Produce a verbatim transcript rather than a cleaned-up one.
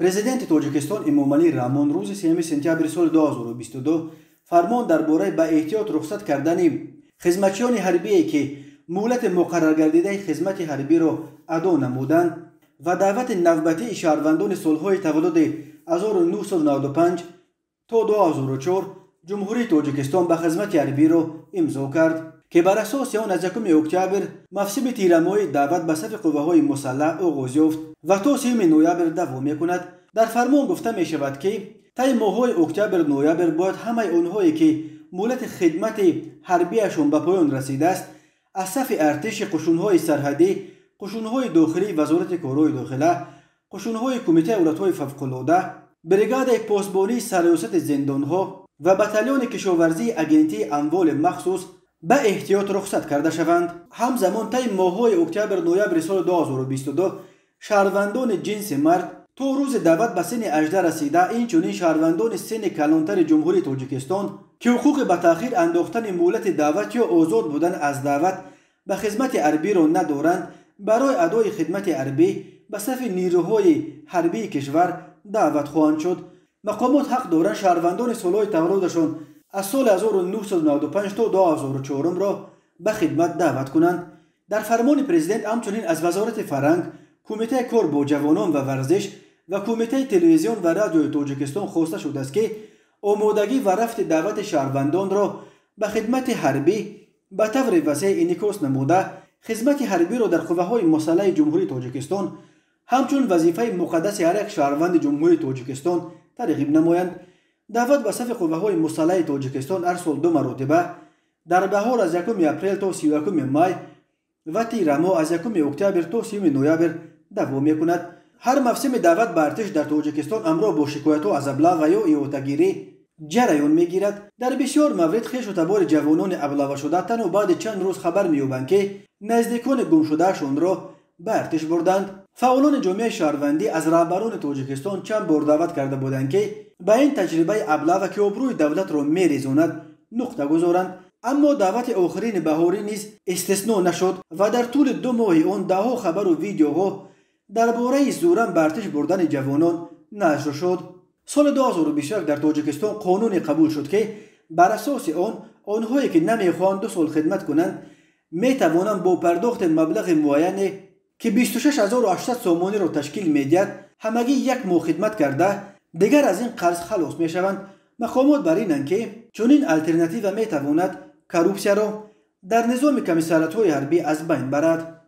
президенти Тоҷикистон Эмомалӣ Раҳмон рӯзи сеюми сентябри соли ду ҳазору бисту ду фармон дар бораи ба эҳтиёт рухсат кардани хизматчиёни ҳарбие ки муҳлати муқарраргардидаи хизмати ҳарбиро адо намуданд ва даъвати навбатии шаҳрвандони солҳои таваллуди ҳазору нуҳсаду навду панҷ то ду ҳазору чор ҷумҳурии Тоҷикистон ба хизмати ҳарбиро имзо кард, ки бар асоси он аз якуми октябр мавсими тирамоҳӣ даъват ба сафи қувваҳои мусаллаҳ оғоз ёфт ва то сеюми ноябр давом мекунад. Дар фармон гуфта мешавад ки таи моҳҳои октябр ноябр бояд ҳамаи онҳое ки муҳлати хидмати ҳарбияшон ба поён расидааст аз сафи артиши қушунҳои сарҳадӣ, қушунҳои дохилии вазорати корҳои дохила, қушунҳои кумитаи ҳолатҳои фавқулода, бригадаи посбонии сарёсати зиндонҳо ва батальони кишоварзии агентии амволи махсус ба эҳтиёт рухсат карда шаванд. ҳамзамон таи моҳҳои октябр ноябри соли ду ҳазору бисту ду шаҳрвандони ҷинси мард то рӯзи даъват ба синни ажда расида, инчунин шаҳрвандони синни калонтари ҷумҳурии Тоҷикистон ки ҳуқуқи ба таъхир андохтани муҳлати даъват ё озод будан аз даъват ба хизмати ҳарбиро надоранд, барои адои хидмати ҳарбӣ ба сафи нирӯҳои ҳарбии кишвар даъват хоҳанд шуд. мақомот ҳақ доранд шаҳрвандони солҳои таваллудашон аз соли ҳазору нуҳсаду навду панҷ то ду ҳазору чорумро ба хидмат даъват кунанд. дар фармони президент ҳамчунин аз вазорати фарҳанг, кумитаи кор бо ҷавонон ва варзиш ва кумитаи телевизион ва радиои Тоҷикистон хоста шудааст ки омодагӣ ва рафти даъвати шаҳрвандонро ба хидмати ҳарбӣ ба таври васеъ инъикос намуда, хизмати ҳарбиро дар қувваҳои мусаллаҳи ҷумҳурии Тоҷикистон ҳамчун вазифаи муқаддаси ҳар як шаҳрванди ҷумҳурии Тоҷикистон тарғиб намоянд. даъват ба сафи қувваҳои мусаллаҳи Тоҷикистон ҳар сол ду маротиба дар баҳор аз якуми апрел то сию якуми май ва тирамоҳ аз якуми октябр то сеюми ноябр давом мекунад. ҳар мавсими даъват ба артиш дар Тоҷикистон ҳамроҳ бо шикоятҳо аз аблав ва ё иҳотагирӣ ҷараён мегирад. дар бисёр маврид хешу табори ҷавонони аблавашуда танҳо баъди чанд рӯз хабар меёбанд ки наздикони гумшудаашонро ба артиш бурданд. фаъолони ҷомеаи шаҳрвандӣ аз раҳбарони Тоҷикистон чанд бор даъват карда буданд ки ба ин таҷрибаи аблава ки обрӯи давлатро мерезонад нуқта гузоранд, аммо даъвати охирини баҳорӣ низ истисно нашуд ва дар тӯли ду моҳи он даҳҳо хабару видеоҳо дар бораи зӯран ба артиш бурдани ҷавонон нашр шуд. соли ду ҳазору бисту як дар Тоҷикистон қонуне қабул шуд ки бар асоси он онҳое ки намехоҳанд ду сол хидмат кунанд метавонанд бо пардохти маблағи муайяне ки бисту шаш ҳазору ҳаштсад сомониро ташкил медиҳад ҳамагӣ як моҳ хидмат карда дигар аз ин қарз халос мешаванд. мақомот бар инанд ки чунин алтернатива метавонад коррупсияро дар низоми комиссариятҳои ҳарбӣ аз байн барад.